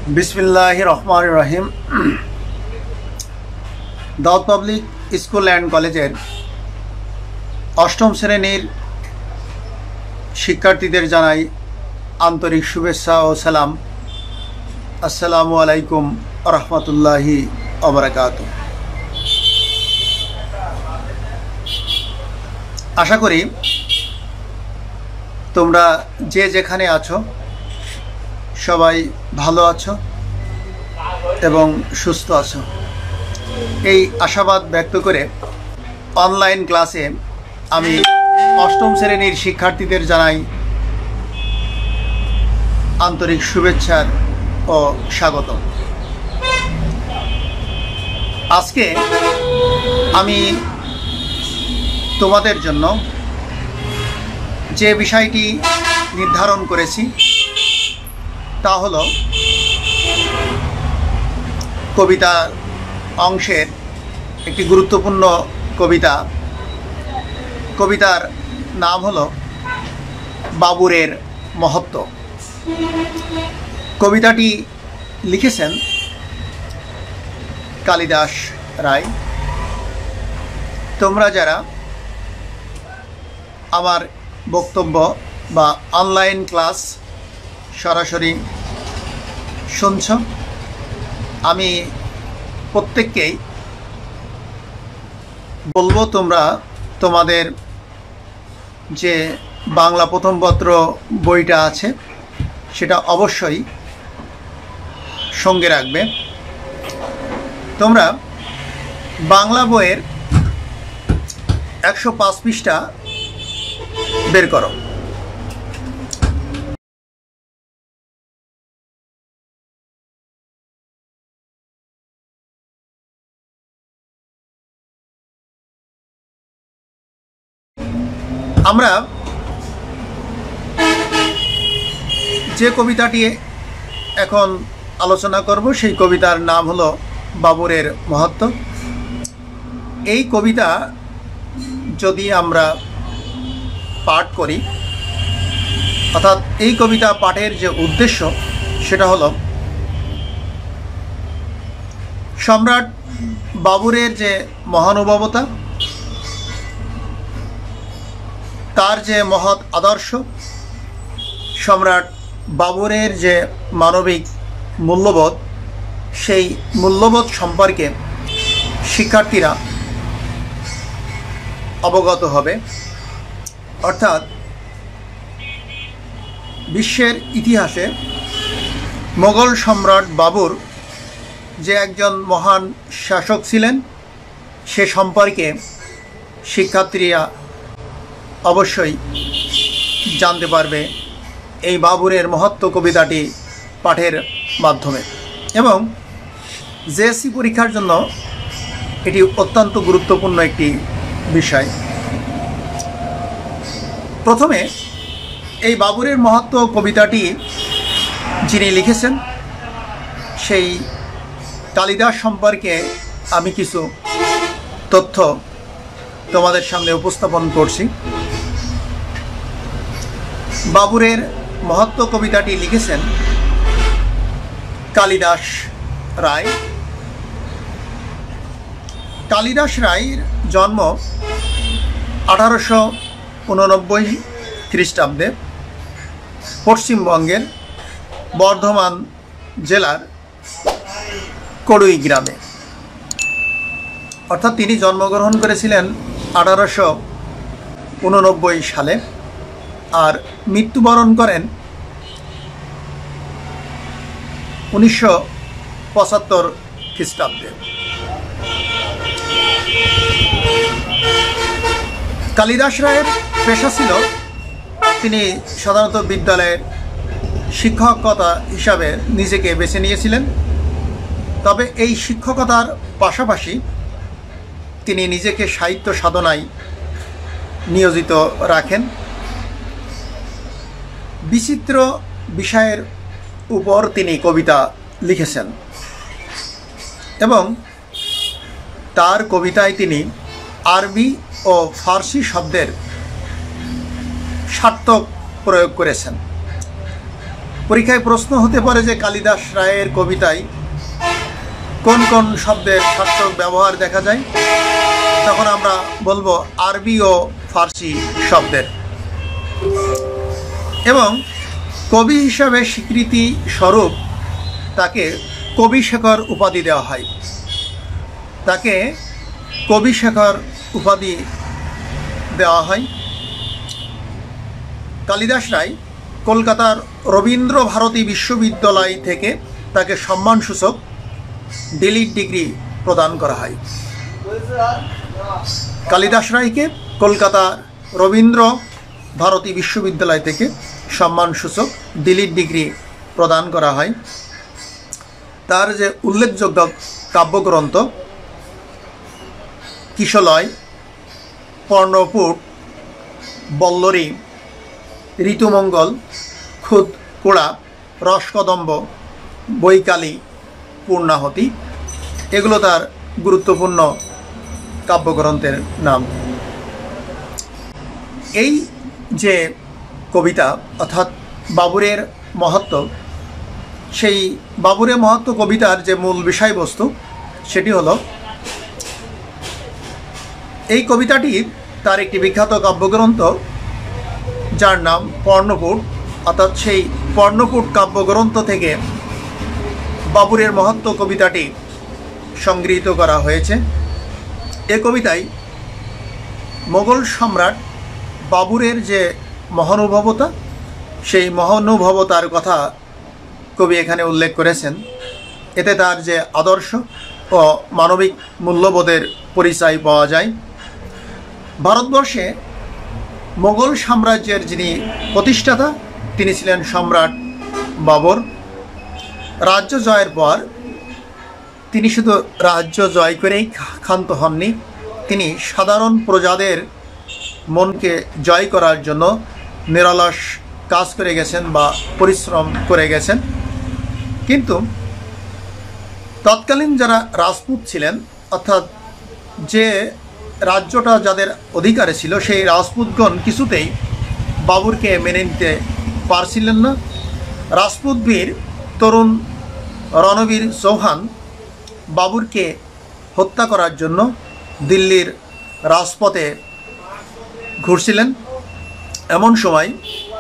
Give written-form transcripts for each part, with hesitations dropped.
बिस्मिल्लाहिर रहमानिर रहीम। Daud public school and कलेजेर अष्टम श्रेणीर शिक्षार्थीदेर जानाई आंतरिक शुभेच्छा और सालाम। अस्सलामु आलैकुम रहमतुल्लाहि व बाराकातुहू। आशा करी तोमरा जे जेखाने आछो सबाई भालो आछो एवं सुस्थ आछो। এই আশাবাদ ব্যক্ত করে অনলাইন ক্লাসে আমি অষ্টম শ্রেণীর শিক্ষার্থীদের জানাই আন্তরিক শুভেচ্ছা ও স্বাগত। আজকে আমি তোমাদের জন্য যে বিষয়টি নির্ধারণ করেছি তা হলো কবিতা অংশের একটি গুরুত্বপূর্ণ কবিতার নাম হলো বাবুরের মহত্ব। কবিতাটি লিখেছেন কালিদাস রায়। তোমরা যারা আমার বক্তব্য বা অনলাইন ক্লাস সরাসরি শুনছ, আমি প্রত্যেককেই বলবো তোমরা তোমাদের যে বাংলা প্রথম পত্র বইটা আছে সেটা অবশ্যই সঙ্গে রাখবে। তোমরা বাংলা বইয়ের 105 পৃষ্ঠা বের করো। আমরা যে কবিতাটি এখন আলোচনা করব সেই কবিতার নাম হলো বাবুরের মহত্ব। এই কবিতা যদি আমরা পাঠ করি, অর্থাৎ এই কবিতা পাঠের যে উদ্দেশ্য সেটা হলো সম্রাট বাবুরের যে মহানুভবতা, তার যে মহৎ আদর্শ, সম্রাট বাবুরের যে মানবিক মূল্যবোধ, সেই মূল্যবোধ সম্পর্কে শিক্ষার্থীরা অবগত হবে। অর্থাৎ বিশ্বের ইতিহাসে মোগল সম্রাট বাবর যে একজন মহান শাসক ছিলেন সে সম্পর্কে শিক্ষার্থীরা অবশ্যই জানতে পারবে এই বাবুরের মহত্ব কবিতাটি পাঠের মাধ্যমে। এবং জেএসসি পরীক্ষার জন্য এটি অত্যন্ত গুরুত্বপূর্ণ একটি বিষয়। প্রথমে এই বাবুরের মহত্ব কবিতাটি যিনি লিখেছেন সেই কালিদাস সম্পর্কে আমি কিছু তথ্য তোমাদের সামনে উপস্থাপন করছি। বাবুরের মহত্ব কবিতাটি লিখেছেন কালিদাস রায়। কালিদাস রায়ের জন্ম 1889 খ্রিস্টাব্দে পশ্চিমবঙ্গের বর্ধমান জেলার কড়ুই গ্রামে। অর্থাৎ তিনি জন্মগ্রহণ করেছিলেন 1889 সালে আর মৃত্যুবরণ করেন 1975 খ্রিস্টাব্দে। কালিদাস রায়ের পেশা ছিল তিনি সাধারণত বিদ্যালয়ের শিক্ষকতা হিসাবে নিজেকে বেছে নিয়েছিলেন। তবে এই শিক্ষকতার পাশাপাশি তিনি নিজেকে সাহিত্য সাধনায় নিয়োজিত রাখেন। বিচিত্র বিষয়ের উপর তিনি কবিতা লিখেছেন এবং তার কবিতায় তিনি আরবি ও ফার্সি শব্দের সার্থক প্রয়োগ করেছেন। পরীক্ষায় প্রশ্ন হতে পারে যে কালিদাস রায়ের কবিতায় কোন কোন শব্দের সার্থক ব্যবহার দেখা যায়, তখন আমরা বলবো আরবি ও ফার্সি শব্দের। এবং কবি হিসাবে স্বীকৃতি স্বরূপ তাকে কবিশেখর উপাধি দেওয়া হয়। তাকে কবিশেখর উপাধি দেওয়া হয়। কালিদাস রায় কলকাতার রবীন্দ্র ভারতী বিশ্ববিদ্যালয় থেকে তাকে সম্মানসূচক ডিলিট ডিগ্রি প্রদান করা হয়। কালিদাস রায়কে কলকাতার রবীন্দ্র ভারতী বিশ্ববিদ্যালয় থেকে সম্মানসূচক ডিলিট ডিগ্রি প্রদান করা হয়। তার যে উল্লেখযোগ্য কাব্যগ্রন্থ কিশলয়, পর্ণপুট, বল্লরী, ঋতুমঙ্গল, খুদ কোড়া, রসকদম্ব, বৈকালী, পূর্ণাহতি, এগুলো তার গুরুত্বপূর্ণ কাব্যগ্রন্থের নাম। এই যে কবিতা অর্থাৎ বাবুরের মহত্ব, সেই বাবুরের মহত্ব কবিতার যে মূল বিষয়বস্তু সেটি হলো এই কবিতাটির তার একটি বিখ্যাত কাব্যগ্রন্থ যার নাম পর্ণপুট, অর্থাৎ সেই পর্ণপুট কাব্যগ্রন্থ থেকে বাবুরের মহত্ব কবিতাটি সংগৃহীত করা হয়েছে। এ কবিতায় মোগল সম্রাট বাবুরের যে মহানুভবতা, সেই মহানুভবতার কথা কবি এখানে উল্লেখ করেছেন। এতে তার যে আদর্শ ও মানবিক মূল্যবোধের পরিচয় পাওয়া যায়। ভারতবর্ষে মোগল সাম্রাজ্যের যিনি প্রতিষ্ঠাতা তিনি ছিলেন সম্রাট বাবর। রাজ্য জয়ের পর তিনি শুধু রাজ্য জয় করেই ক্ষান্ত হননি, তিনি সাধারণ প্রজাদের মনকে জয় করার জন্য নিরলস কাজ করে গেছেন বা পরিশ্রম করে গেছেন। কিন্তু তৎকালীন যারা রাজপুত ছিলেন, অর্থাৎ যে রাজ্যটা যাদের অধিকারে ছিল, সেই রাজপুতগণ কিছুতেই বাবুরকে মেনে নিতে পারছিলেন না। রাজপুত বীর তরুণ রণবীর চৌহান বাবুরকে হত্যা করার জন্য দিল্লির রাজপথে ঘুরছিলেন। এমন সময়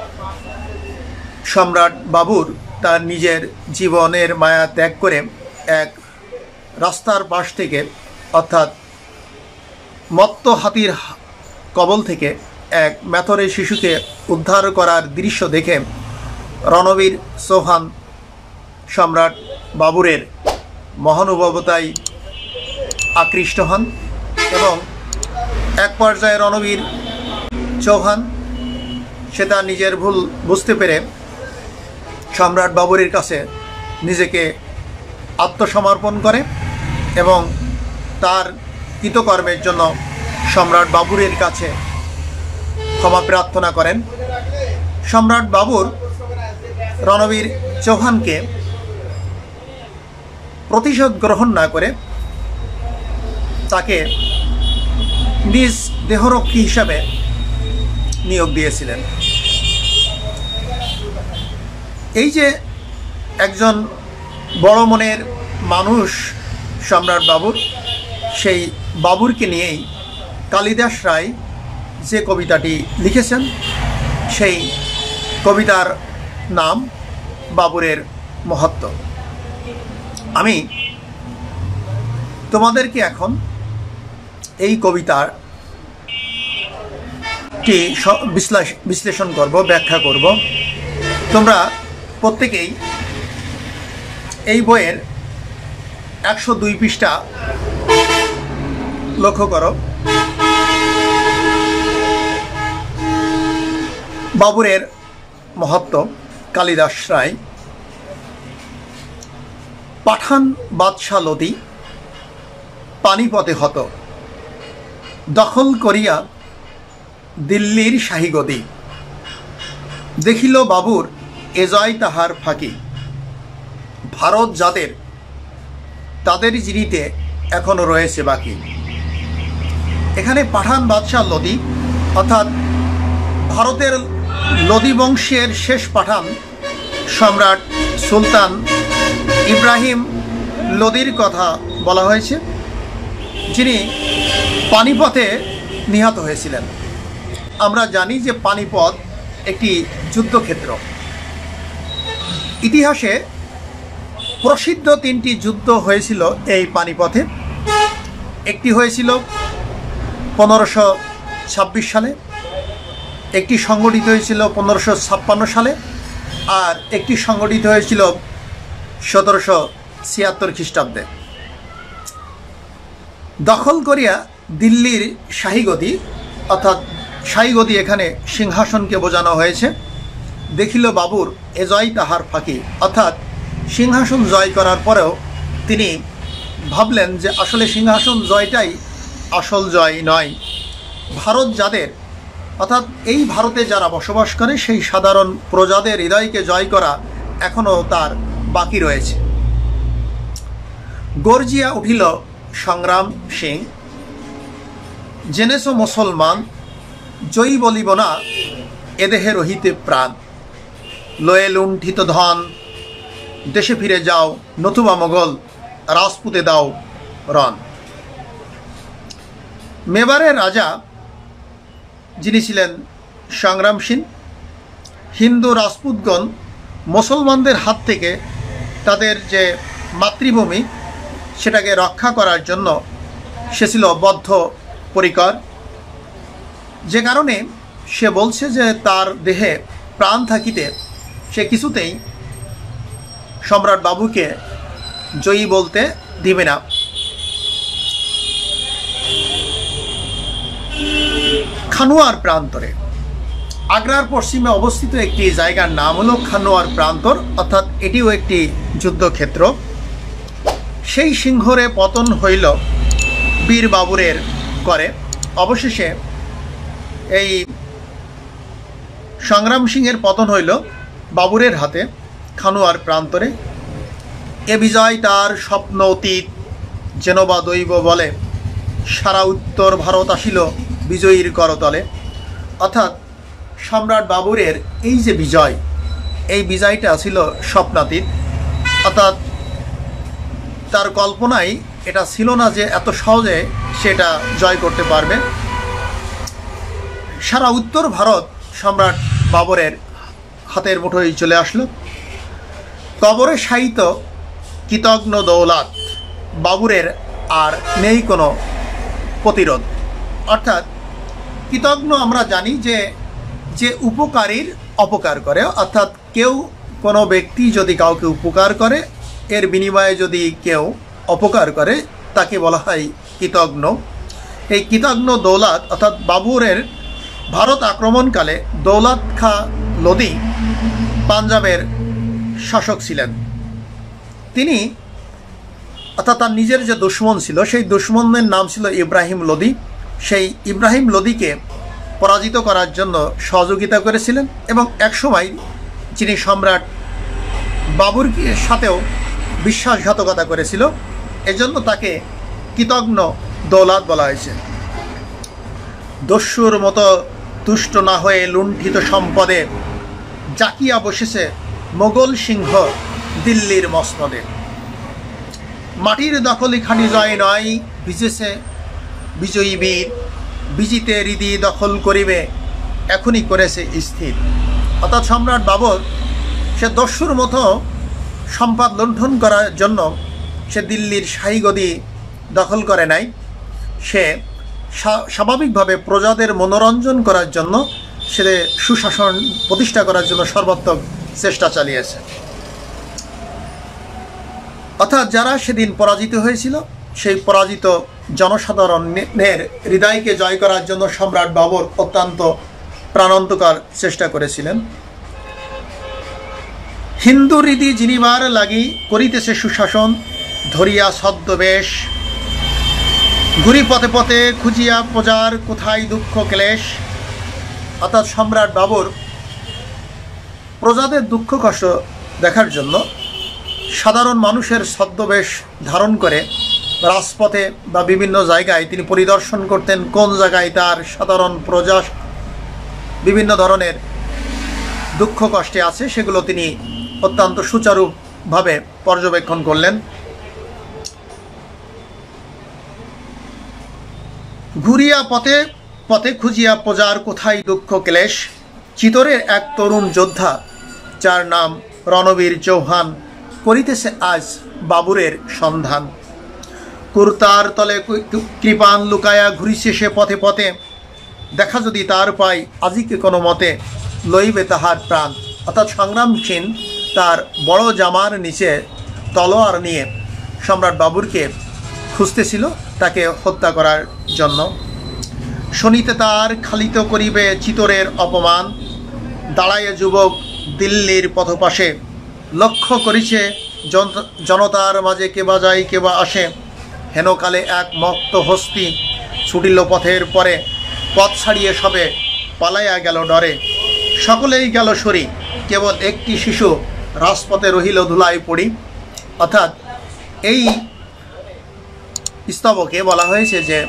সম্রাট বাবুর তার নিজের জীবনের মায়া ত্যাগ করে এক রাস্তার পাশ থেকে, অর্থাৎ মত্ত হাতির কবল থেকে এক মেথরে শিশুকে উদ্ধার করার দৃশ্য দেখে রণবীর চৌহান সম্রাট বাবুরের মহানুভবতায় আকৃষ্ট হন এবং এক পর্যায়ে রণবীর চৌহান সে তার নিজের ভুল বুঝতে পেরে সম্রাট বাবুরের কাছে নিজেকে আত্মসমর্পণ করে এবং তার কৃতকর্মের জন্য সম্রাট বাবুরের কাছে ক্ষমা প্রার্থনা করেন। সম্রাট বাবুর রণবীর চৌহানকে প্রতিশোধ গ্রহণ না করে তাকে নিজ দেহরক্ষী হিসাবে নিয়োগ দিয়েছিলেন। এই যে একজন বড় মনের মানুষ সম্রাট বাবুর, সেই বাবুরকে নিয়েই কালিদাস রায় যে কবিতাটি লিখেছেন, সেই কবিতার নাম বাবুরের মহত্ব। আমি তোমাদেরকে এখন এই কবিতাটি বিশ্লেষণ করব, ব্যাখ্যা করব। তোমরা প্রত্যেকেই এই বইয়ের 102 পৃষ্ঠা লক্ষ্য করো। বাবুরের মহত্ব কালিদাস রায়। পাঠান বাদশাহ লোদি পানিপথে হত, দখল করিয়া দিল্লির শাহী গদি। দেখিল বাবুর এ জয় তাহার ফাঁকি, ভারত যাদের তাদের জিরিতে এখনো রয়েছে বাকি। এখানে পাঠান বাদশাহ লোদি অর্থাৎ ভারতের লোদি বংশের শেষ পাঠান সম্রাট সুলতান ইব্রাহিম লোদির কথা বলা হয়েছে, যিনি পানিপথে নিহত হয়েছিলেন। আমরা জানি যে পানিপথ একটি যুদ্ধক্ষেত্র। ইতিহাসে প্রসিদ্ধ 3টি যুদ্ধ হয়েছিল এই পানিপথে। একটি হয়েছিল 1526 সালে, একটি সংগঠিত হয়েছিল 1556 সালে, আর একটি সংগঠিত হয়েছিল 1776 খ্রিস্টাব্দে। দখল করিয়া দিল্লির শাহীগদি, অর্থাৎ শাহীগদি এখানে সিংহাসনকে বোঝানো হয়েছে। দেখিল বাবুর এ জয় তাহার ফাঁকি, অর্থাৎ সিংহাসন জয় করার পরেও তিনি ভাবলেন যে আসলে সিংহাসন জয়টাই আসল জয় নয়। ভারত যাদের, অর্থাৎ এই ভারতে যারা বসবাস করে সেই সাধারণ প্রজাদের হৃদয়কে জয় করা এখনও তার বাকি রয়েছে। গর্জিয়া উঠিল সংগ্রাম সিং, জেনেছ মুসলমান জয়ী বলিব না এদেহে রহিতে প্রাণ, লয়ে লুণ্ঠিত ধন দেশে ফিরে যাও, নতুবা মোগল রাজপুতে দাও রণ। মেবারের রাজা যিনি ছিলেন সংগ্রাম সিং, হিন্দু রাজপুতগণ মুসলমানদের হাত থেকে তাদের যে মাতৃভূমি সেটাকে রক্ষা করার জন্য সে ছিল বদ্ধপরিকর, যে কারণে সে বলছে যে তার দেহে প্রাণ থাকিতে সে কিছুতেই সম্রাট বাবুকে জয়ী বলতে দিবে না। খানোয়ার প্রান্তরে, আগ্রার পশ্চিমে অবস্থিত একটি জায়গার নাম হলো খানোয়ার প্রান্তর, অর্থাৎ এটিও একটি যুদ্ধক্ষেত্র। সেই সিংহরে পতন হইল বীর বাবুরের করে। অবশেষে এই সংগ্রাম সিংয়ের পতন হইল বাবুরের হাতে খানোয়ার প্রান্তরে। এ বিজয় তার স্বপ্ন অতীত, যেন বা দৈব বলে, সারা উত্তর ভারত আসিল বিজয়ীর করতলে। অর্থাৎ সম্রাট বাবুরের এই যে বিজয়, এই বিজয়টা ছিল স্বপ্নাতীত, অর্থাৎ তার কল্পনায় এটা ছিল না যে এত সহজে সেটা জয় করতে পারবে। সারা উত্তর ভারত সম্রাট বাবরের হাতের মুঠোয় চলে আসলো। কবরে শায়িত কৃতজ্ঞ দৌলত, বাবুরের আর নেই কোনো প্রতিরোধ। অর্থাৎ কৃতজ্ঞ আমরা জানি যে যে উপকারীর অপকার করে, অর্থাৎ কেউ কোনো ব্যক্তি যদি কাউকে উপকার করে এর বিনিময়ে যদি কেউ অপকার করে তাকে বলা হয় কৃতজ্ঞ। এই কৃতজ্ঞ দৌলত অর্থাৎ বাবুরের ভারত আক্রমণকালে দৌলত খা লোদি পাঞ্জাবের শাসক ছিলেন। তিনি অর্থাৎ তার নিজের যে দুশ্মন ছিল সেই দুশ্মনের নাম ছিল ইব্রাহিম লোদি। সেই ইব্রাহিম লোদিকে পরাজিত করার জন্য সহযোগিতা করেছিলেন এবং একসময় যিনি সম্রাট বাবুর সাথেও বিশ্বাসঘাতকতা করেছিল, এজন্য তাকে কৃতজ্ঞ দৌলত বলা হয়েছে। দস্যুর মতো তুষ্ট না হয়ে লুণ্ঠিত সম্পদে জাকিয়া বসেছে মোগল সিংহ দিল্লির মসনদে। মাটির দখলই খানি জয় নয়, ভিজেছে বিজয়ী বীর, বিজিতে হৃদি দখল করিবে এখনই করেছে স্থির। অর্থাৎ সম্রাট বাবর সে দস্যুর মতো সম্পদ লুণ্ঠন করার জন্য সে দিল্লির শাহীগদি দখল করে নাই, সে স্বাভাবিকভাবে প্রজাদের মনোরঞ্জন করার জন্য সে সুশাসন প্রতিষ্ঠা করার জন্য সর্বাত্মক চেষ্টা চালিয়েছে। অর্থাৎ যারা সেদিন পরাজিত হয়েছিল সেই পরাজিত জনসাধারণের হৃদয়কে জয় করার জন্য সম্রাট বাবর অত্যন্ত প্রাণান্তকর চেষ্টা করেছিলেন। হিন্দু রীতি জিনিবার লাগি করিতেছে সুশাসন, ধরিয়া ছদ্মবেশ ঘুরি পথে পথে খুঁজিয়া প্রজার কোথায় দুঃখ ক্লেশ। অর্থাৎ সম্রাট বাবর প্রজাদের দুঃখ কষ্ট দেখার জন্য সাধারণ মানুষের ছদ্মবেশ ধারণ করে রাজপথে বা বিভিন্ন জায়গায় তিনি পরিদর্শন করতেন, কোন জায়গায় তার সাধারণ প্রজা বিভিন্ন ধরনের দুঃখ কষ্টে আছে সেগুলো তিনি অত্যন্ত সুচারুভাবে পর্যবেক্ষণ করলেন। ঘুরিয়া পথে পথে খুঁজিয়া প্রজার কোথায় দুঃখ ক্লেশ, চিতরের এক তরুণ যোদ্ধা যার নাম রণবীর চৌহান করিতেছে আজ বাবুরের সন্ধান। কুর্তার তলে কৃপান লুকায়া ঘুরিছে সে পথে পথে, দেখা যদি তার পাই আজিকে কোনো মতে লইবে তাহার প্রাণ। অর্থাৎ সংগ্রামসীন তার বড় জামার নিচে তলোয়ার নিয়ে সম্রাট বাবুরকে খুঁজতেছিল তাকে হত্যা করার জন্য। শনিতে তার খালিত করিবে চিতরের অপমান, দাঁড়াইয়ে যুবক দিল্লির পথপাশে, লক্ষ্য করিছে জনতার মাঝে কেবা যায় কেবা আসে। হেনকালে এক মত্ত হস্তি ছুটিল পথের পরে, পথ ছাড়িয়ে সবে পালাইয়া গেল ডরে। সকলেই গেল সরি, কেবল একটি শিশু রাজপথে রহিল ধুলাই পড়ি। অর্থাৎ এই স্তবকে বলা হয়েছে যে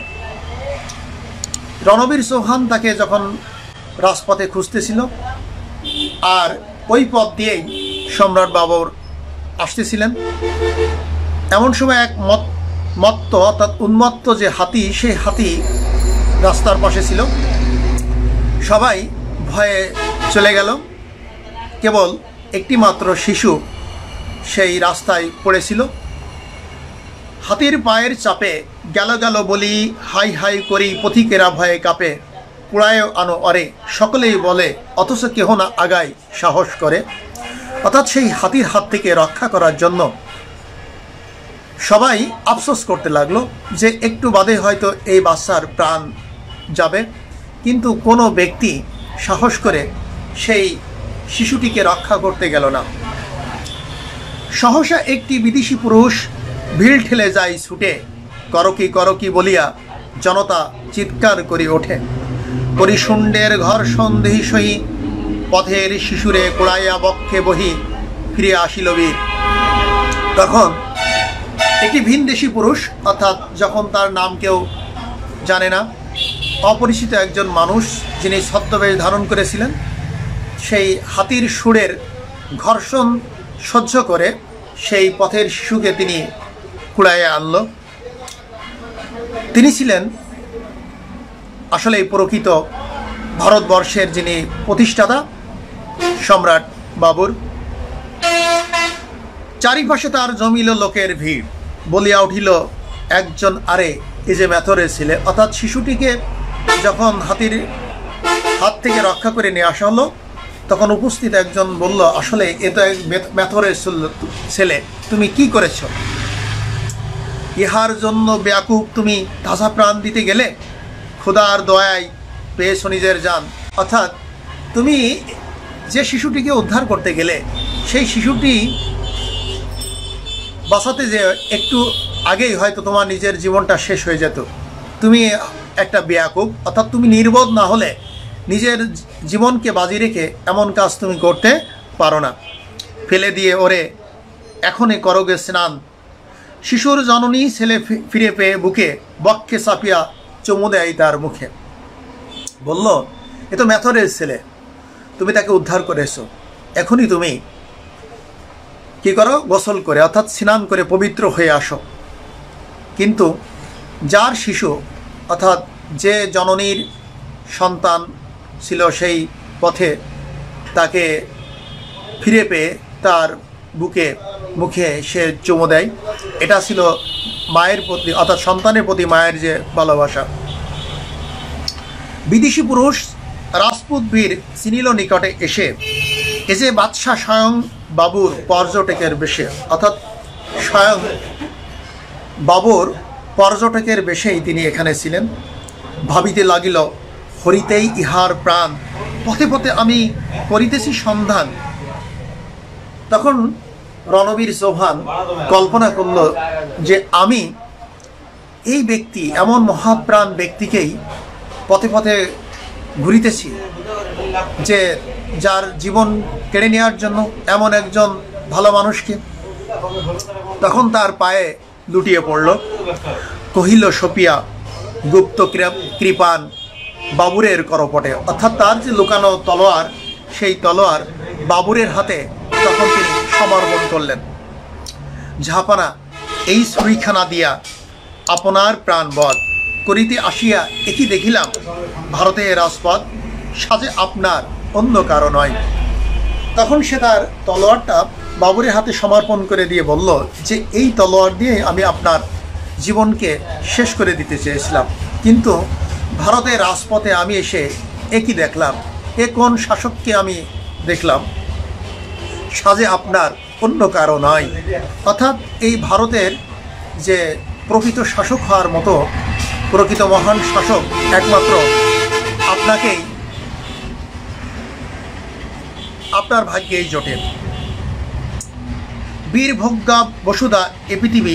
রণবীর চৌহান তাকে যখন রাজপথে খুঁজতেছিল আর ওই পথ দিয়েই সম্রাট বাবর আসতেছিলেন, এমন সময় এক মত্ত অর্থাৎ উন্মত্ত যে হাতি, সেই হাতি রাস্তার পাশে ছিল। সবাই ভয়ে চলে গেল, কেবল একটি মাত্র শিশু সেই রাস্তায় পড়েছিল। হাতির পায়ের চাপে গেল গেল বলি, হাই হাই করি পথিকেরা ভয়ে কাঁপে। কুড়ায় আনো অরে সকলেই বলে, অথচ কেহ না আগায় সাহস করে। অর্থাৎ সেই হাতির হাত থেকে রক্ষা করার জন্য সবাই আফসোস করতে লাগলো যে একটু বাদে হয়তো এই বাচ্চার প্রাণ যাবে, কিন্তু কোনো ব্যক্তি সাহস করে সেই শিশুটিকে রক্ষা করতে গেল না। সহসা একটি বিদেশি পুরুষ ভিড় ঠেলে যায় ছুটে, করকি বলিয়া জনতা চিৎকার করে ওঠে। পরিশুণ্ডের ঘর সন্দেহী সহি, পথের শিশুরে কুড়াইয়া বক্ষে বহি, ফিরে আসিল বীর। তখন একটি ভিনদেশি পুরুষ, অর্থাৎ যখন তার নাম কেউ জানে না, অপরিচিত একজন মানুষ যিনি ছদ্মবেশ ধারণ করেছিলেন, সেই হাতির সুরের ঘর্ষণ সহ্য করে সেই পথের শিশুকে তিনি কুড়াইয়ে আনল। তিনি ছিলেন আসলে প্রকৃত ভারতবর্ষের যিনি প্রতিষ্ঠাতা সম্রাট বাবর। চারিপাশে তার জমিল লোকের ভিড়, বলিয়া উঠিল একজন, আরে এ যে মেথরের ছেলে। অর্থাৎ শিশুটিকে যখন হাতির হাত থেকে রক্ষা করে নিয়ে আসা হলো, তখন উপস্থিত একজন বলল, আসলে এ তো এক মেথরের ছেলে, তুমি কি করেছ? ইহার জন্য ব্যাকুব তুমি তাজা প্রাণ দিতে গেলে, খোদার দয়ায় পেয়েছ নিজের জান। অর্থাৎ তুমি যে শিশুটিকে উদ্ধার করতে গেলে, সেই শিশুটি বাঁচাতে যে একটু আগেই হয়তো তোমার নিজের জীবনটা শেষ হয়ে যেত। তুমি একটা বেয়াকুব, অর্থাৎ তুমি নির্বোধ না হলে নিজের জীবনকে বাজি রেখে এমন কাজ তুমি করতে পারো না। ফেলে দিয়ে ওরে এখনই করগে স্নান। শিশুর জননী ছেলে ফিরে পেয়ে বুকে বক্ষে চাপিয়া চুমু দেয় তার মুখে। বলল, এ তো মেথরের ছেলে, তুমি তাকে উদ্ধার করেছো, এখনই তুমি কি করো? গোসল করে অর্থাৎ স্নান করে পবিত্র হয়ে আসো। কিন্তু যার শিশু অর্থাৎ যে জননীর সন্তান ছিল, সেই পথে তাকে ফিরে পেয়ে তার বুকে মুখে সে চুমু দেয়। এটা ছিল মায়ের প্রতি অর্থাৎ সন্তানের প্রতি মায়ের যে ভালোবাসা। বিদেশি পুরুষ রাজপুত বীর চিনিল নিকটে এসে, এ যে বাদশাহ স্বয়ং বাবুর পর্যটকের বেশে। অর্থাৎ স্বয়ং বাবুর পর্যটকের বেশেই তিনি এখানে ছিলেন। ভাবিতে লাগিল, হরিতেই ইহার প্রাণ, পথে পথে আমি করিতেছি সন্ধান। তখন রণবীর চৌহান কল্পনা করল যে আমি এই ব্যক্তি, এমন মহাপ্রাণ ব্যক্তিকেই পথে পথে ঘুরিতেছি, যে যার জীবন কেড়ে নেওয়ার জন্য এমন একজন ভালো মানুষকে। তখন তার পায়ে লুটিয়ে পড়ল, কহিল সপিয়া গুপ্ত কৃপান বাবুরের করপটে। অর্থাৎ তার যে লুকানো তলোয়ার, সেই তলোয়ার বাবুরের হাতে তখন তিনি সমর্পণ করলেন। ঝাঁপানা, এই ছুরিখানা দিয়া আপনার প্রাণ বধ করিতে আসিয়া একই দেখিলাম ভারতের রাজপথ, সাজে আপনার, অন্য কারো নয়। তখন সে তার তলোয়ারটা বাবুরের হাতে সমর্পণ করে দিয়ে বলল যে এই তলোয়ার দিয়ে আমি আপনার জীবনকে শেষ করে দিতে চেয়েছিলাম, কিন্তু ভারতের রাজপথে আমি এসে একই দেখলাম, এ কোন শাসককে আমি দেখলাম, সাজে আপনার, অন্য কারো নয়। অর্থাৎ এই ভারতের যে প্রকৃত শাসক হওয়ার মতো প্রকৃত মহান শাসক একমাত্র আপনাকেই, আপনার ভাগ্যেই জোটে। বীরভোগ্যা বসুধা এ পৃথিবী,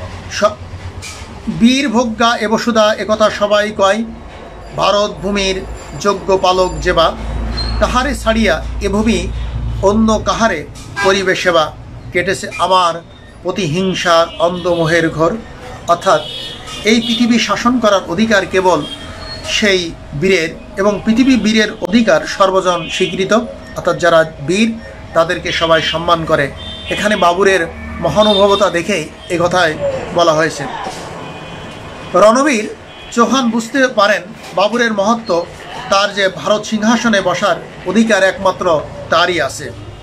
বীরভোগ্যা এ বসুধা একথা সবাই কয়, ভারত ভূমির যোগ্য পালক যেবা, তাহারে ছাড়িয়া এ ভূমি অন্য কাহারে করিবে সেবা। কেটেছে আমার প্রতিহিংসার অন্ধমোহের ঘর। অর্থাৎ এই পৃথিবী শাসন করার অধিকার কেবল সেই বীরের, এবং পৃথিবী বীরের অধিকার সর্বজন স্বীকৃত। অর্থাৎ যারা বীর তাদেরকে সবাই সম্মান করে। এখানে বাবুরের মহানুভবতা দেখেই এ কথায় বলা হয়েছে। রণবীর চৌহান বুঝতে পারেন বাবুরের মহত্ব, তার যে ভারত সিংহাসনে বসার অধিকার একমাত্র তারই আছে।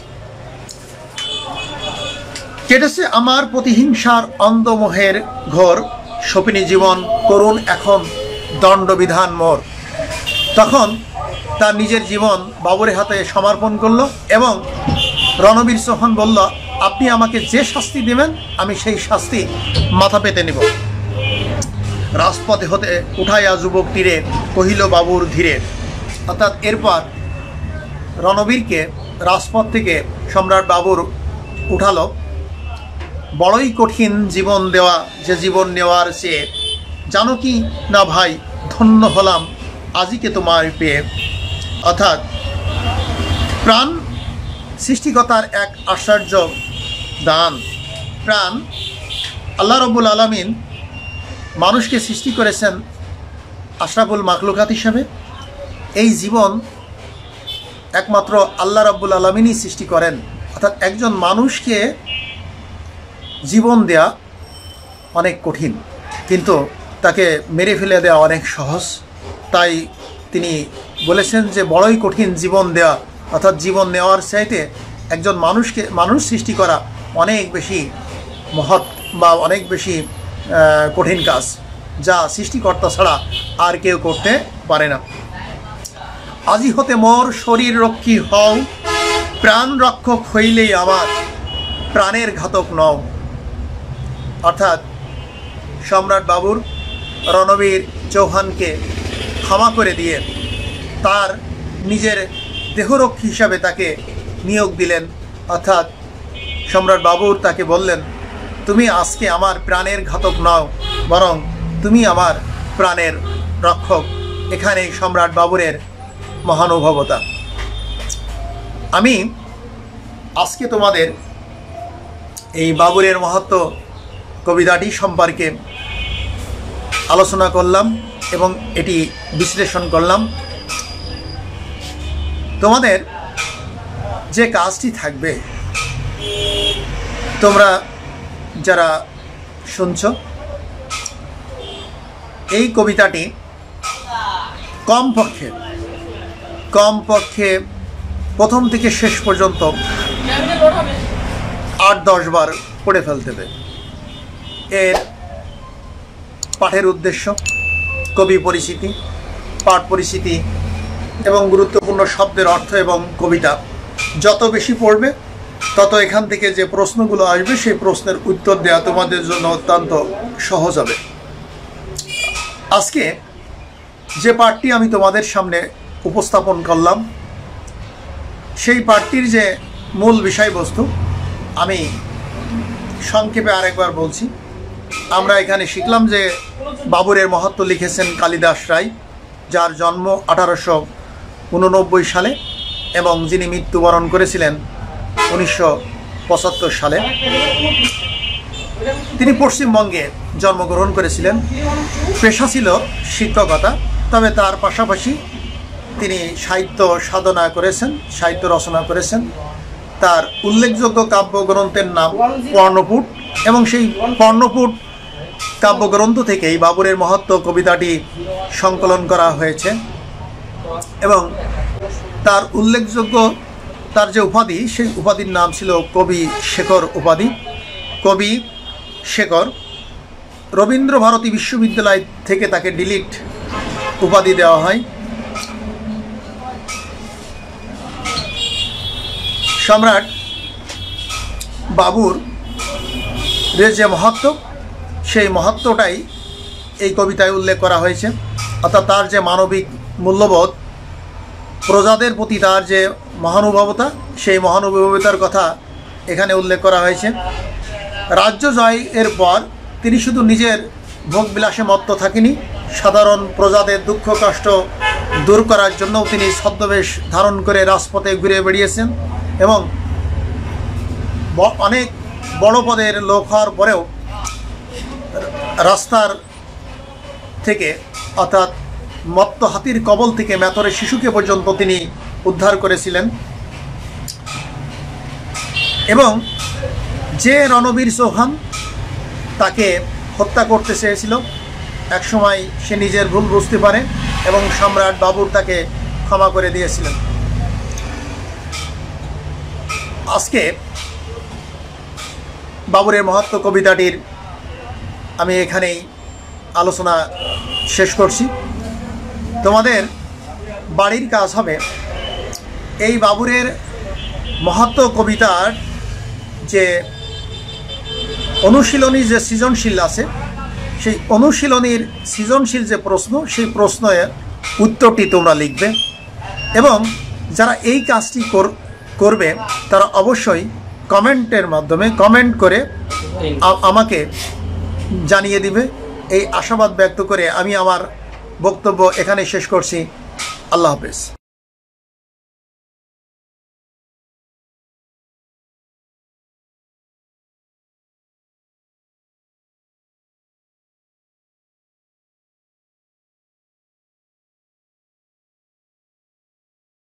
কেটেছে আমার প্রতিহিংসার অন্ধমোহের ঘোর, শপিনী জীবন করুন এখন দণ্ডবিধান মোর। তখন তার নিজের জীবন বাবুরের হাতে সমর্পণ করল এবং রণবীর চৌহান বলল, আপনি আমাকে যে শাস্তি দেবেন আমি সেই শাস্তি মাথা পেতে নেব। রাজপথে হতে উঠাইয়া যুবক তীরে কহিল বাবুর ধীরে। অর্থাৎ এরপর রণবীরকে রাজপথ থেকে সম্রাট বাবুর উঠালো। বড়ই কঠিন জীবন দেওয়া, যে জীবন নেওয়ার চেয়ে, জানো কি না ভাই ধন্য হলাম আজিকে তোমার পেয়ে। অর্থাৎ প্রাণ সৃষ্টিকতার এক আশ্চর্য দান। প্রাণ আল্লাহ রব্বুল আলামিন মানুষকে সৃষ্টি করেছেন আশরাফুল মাখলুকাত হিসাবে। এই জীবন একমাত্র আল্লাহ রব্বুল আলামিনই সৃষ্টি করেন। অর্থাৎ একজন মানুষকে জীবন দেয়া অনেক কঠিন, কিন্তু তাকে মেরে ফেলে দেওয়া অনেক সহজ। তাই তিনি বলেছেন যে বড়ই কঠিন জীবন দেওয়া, অর্থাৎ জীবন নেওয়ার চাইতে একজন মানুষ সৃষ্টি করা অনেক বেশি মহৎ বা অনেক বেশি কঠিন কাজ, যা সৃষ্টিকর্তা ছাড়া আর কেউ করতে পারে না। আজি হতে মোর শরীর রক্ষী হও, প্রাণ রক্ষক হইলেই আমার, প্রাণের ঘাতক নও। অর্থাৎ সম্রাট বাবুর রণবীর চৌহানকে ক্ষমা করে দিয়ে তার নিজের দেহরক্ষী হিসাবে তাকে নিয়োগ দিলেন। অর্থাৎ সম্রাট বাবুর তাকে বললেন, তুমি আজকে আমার প্রাণের ঘাতক নও, বরং তুমি আমার প্রাণের রক্ষক। এখানেই সম্রাট বাবুরের মহানুভবতা। আমি আজকে তোমাদের এই বাবুরের মহত্ব কবিতাটি সম্পর্কে আলোচনা করলাম এবং এটি বিশ্লেষণ করলাম। তোমাদের যে কাজটি থাকবে, তোমরা যারা শুনছ, এই কবিতাটি কমপক্ষে প্রথম থেকে শেষ পর্যন্ত 8-10 বার পড়ে ফেলতে হবে। এর পাঠের উদ্দেশ্য, কবি পরিচিতি, পাঠ পরিচিতি এবং গুরুত্বপূর্ণ শব্দের অর্থ এবং কবিতা যত বেশি পড়বে তত এখান থেকে যে প্রশ্নগুলো আসবে সেই প্রশ্নের উত্তর দেওয়া তোমাদের জন্য অত্যন্ত সহজ হবে। আজকে যে পাঠটি আমি তোমাদের সামনে উপস্থাপন করলাম, সেই পাঠটির যে মূল বিষয়বস্তু আমি সংক্ষেপে আরেকবার বলছি। আমরা এখানে শিখলাম যে বাবুরের মহত্ব লিখেছেন কালিদাস রায়, যার জন্ম 1889 সালে এবং যিনি মৃত্যুবরণ করেছিলেন 1975 সালে। তিনি পশ্চিমবঙ্গে জন্মগ্রহণ করেছিলেন। পেশা ছিল শিক্ষকতা, তবে তার পাশাপাশি তিনি সাহিত্য সাধনা করেছেন, সাহিত্য রচনা করেছেন তার উল্লেখযোগ্য কাব্যগ্রন্থের নাম পর্ণপুট, এবং সেই পর্ণপুট কাব্যগ্রন্থ থেকেই বাবুরের মহত্ব কবিতাটি সংকলন করা হয়েছে। এবং তার উল্লেখযোগ্য তার যে উপাধি, সেই উপাধির নাম ছিল কবি শেখর উপাধি। কবি শেখর রবীন্দ্র ভারতী বিশ্ববিদ্যালয় থেকে তাকে ডিলিট উপাধি দেওয়া হয়। সম্রাট বাবুর যে মহত্ব, সেই মহত্বটাই এই কবিতায় উল্লেখ করা হয়েছে। অর্থাৎ তার যে মানবিক মূল্যবোধ, প্রজাদের প্রতি তার যে মহানুভবতা, সেই মহানুভবতার কথা এখানে উল্লেখ করা হয়েছে। রাজ্য জয়ের পর তিনি শুধু নিজের ভোগবিলাসে মত্ত থাকেনি, সাধারণ প্রজাদের দুঃখ কষ্ট দূর করার জন্যও তিনি ছদ্মবেশ ধারণ করে রাজপথে ঘুরে বেড়িয়েছেন, এবং অনেক বড় পদের লোক হওয়ার পরেও রাস্তার থেকে, অর্থাৎ মত্ত হাতির কবল থেকে মেথরের শিশুকে পর্যন্ত তিনি উদ্ধার করেছিলেন। এবং যে রণবীর চৌহান তাকে হত্যা করতে চেয়েছিল, একসময় সে নিজের ভুল বুঝতে পারে এবং সম্রাট বাবুর তাকে ক্ষমা করে দিয়েছিলেন। আজকে বাবুরের মহত্ব কবিতাটির আমি এখানেই আলোচনা শেষ করছি। তোমাদের বাড়ির কাজ হবে এই বাবুরের মহত্ব কবিতার যে অনুশীলনী, যে সৃজনশীল আছে, সেই অনুশীলনীর সৃজনশীল যে প্রশ্ন, সেই প্রশ্নের উত্তরটি তোমরা লিখবে। এবং যারা এই কাজটি করবে তারা অবশ্যই কমেন্টের মাধ্যমে কমেন্ট করে আমাকে জানিয়ে দিবে। এই আশাবাদ ব্যক্ত করে আমি আমার বক্তব্য এখানে শেষ করছি। আল্লাহ হাফেজ।